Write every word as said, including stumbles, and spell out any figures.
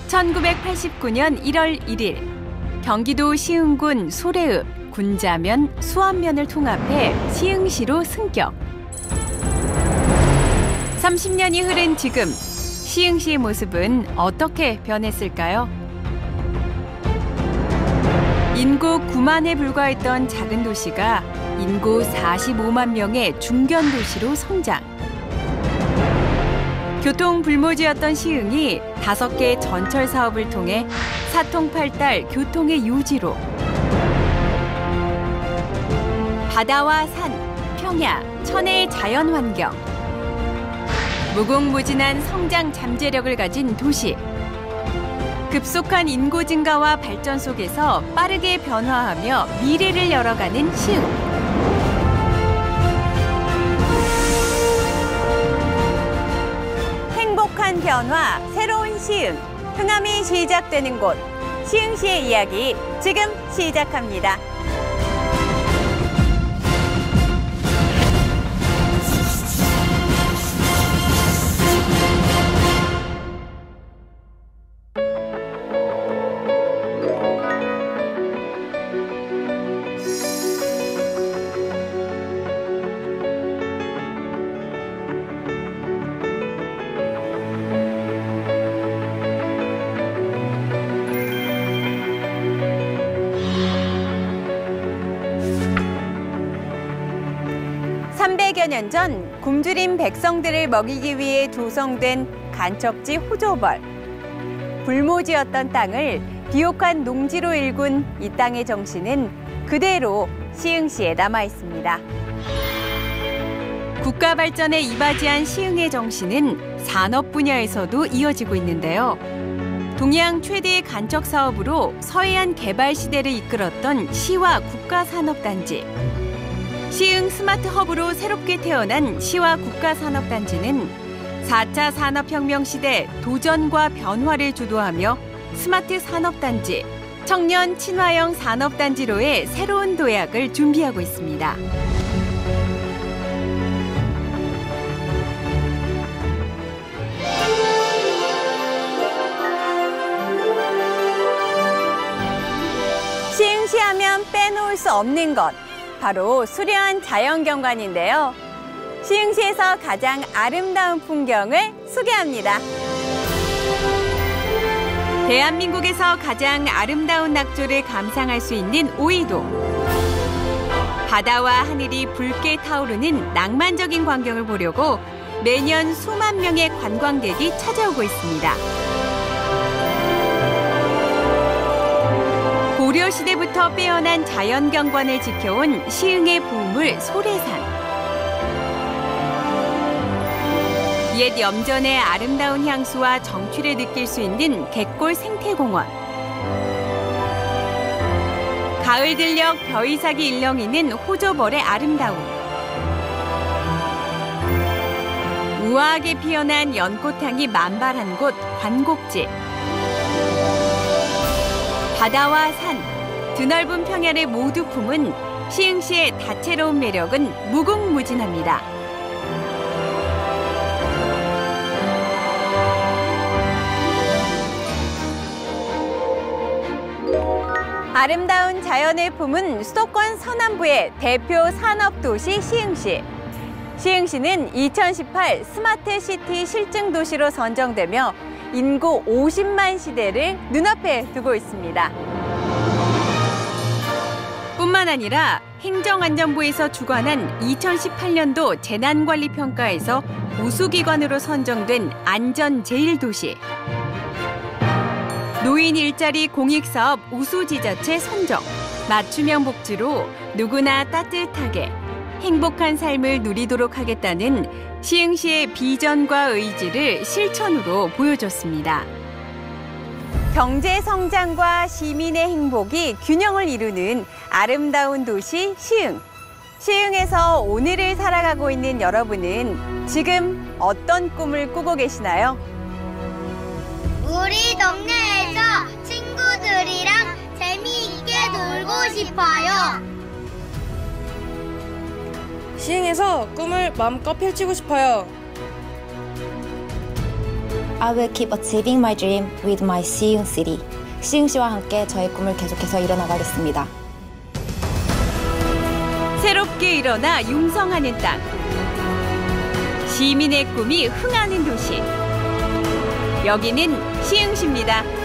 천구백팔십구 년 일월 일일 경기도 시흥군 소래읍 군자면, 수안면을 통합해 시흥시로 승격. 삼십 년이 흐른 지금 시흥시의 모습은 어떻게 변했을까요? 인구 구만에 불과했던 작은 도시가 인구 사십오만 명의 중견 도시로 성장. 교통 불모지였던 시흥이 다섯 개 전철 사업을 통해 사통팔달 교통의 요지로. 바다와 산, 평야, 천혜의 자연 환경. 무궁무진한 성장 잠재력을 가진 도시. 급속한 인구 증가와 발전 속에서 빠르게 변화하며 미래를 열어가는 시흥. 행복한 변화, 새로운 시흥. 흥함이 시작되는 곳. 시흥시의 이야기 지금 시작합니다. 삼백여 년 전 굶주린 백성들을 먹이기 위해 조성된 간척지 호조벌. 불모지였던 땅을 비옥한 농지로 일군 이 땅의 정신은 그대로 시흥시에 남아 있습니다. 국가 발전에 이바지한 시흥의 정신은 산업 분야에서도 이어지고 있는데요. 동해안 최대의 간척 사업으로 서해안 개발 시대를 이끌었던 시와 국가산업단지. 시흥 스마트 허브로 새롭게 태어난 시와 국가산업단지는 사 차 산업혁명 시대 도전과 변화를 주도하며 스마트 산업단지, 청년 친화형 산업단지로의 새로운 도약을 준비하고 있습니다. 시흥시 하면 빼놓을 수 없는 것. 바로 수려한 자연경관인데요. 시흥시에서 가장 아름다운 풍경을 소개합니다. 대한민국에서 가장 아름다운 낙조를 감상할 수 있는 오이도. 바다와 하늘이 붉게 타오르는 낭만적인 광경을 보려고 매년 수만 명의 관광객이 찾아오고 있습니다. 고려시대부터 빼어난 자연경관을 지켜온 시흥의 보물 소래산. 옛 염전의 아름다운 향수와 정취를 느낄 수 있는 갯골 생태공원. 가을 들녘 벼이삭이 일렁이는 호조벌의 아름다움. 우아하게 피어난 연꽃향이 만발한 곳 관곡지. 바다와 산, 드넓은 평야를 모두 품은 시흥시의 다채로운 매력은 무궁무진합니다. 아름다운 자연을 품은 수도권 서남부의 대표 산업도시 시흥시. 시흥시는 이천십팔 스마트시티 실증도시로 선정되며 인구 오십만 시대를 눈앞에 두고 있습니다. 뿐만 아니라 행정안전부에서 주관한 이천십팔 년도 재난관리평가에서 우수기관으로 선정된 안전제일도시. 노인 일자리 공익사업 우수지자체 선정. 맞춤형 복지로 누구나 따뜻하게 행복한 삶을 누리도록 하겠다는 시흥시의 비전과 의지를 실천으로 보여줬습니다. 경제 성장과 시민의 행복이 균형을 이루는 아름다운 도시 시흥. 시흥에서 오늘을 살아가고 있는 여러분은 지금 어떤 꿈을 꾸고 계시나요? 우리 동네에서 친구들이랑 재미있게 놀고 싶어요. 시흥에서 꿈을 마음껏 펼치고 싶어요. I will keep achieving my dream with my 시흥 City. 시흥시와 함께 저의 꿈을 계속해서 이뤄나가겠습니다. 새롭게 일어나 융성하는 땅. 시민의 꿈이 흥하는 도시. 여기는 시흥시입니다.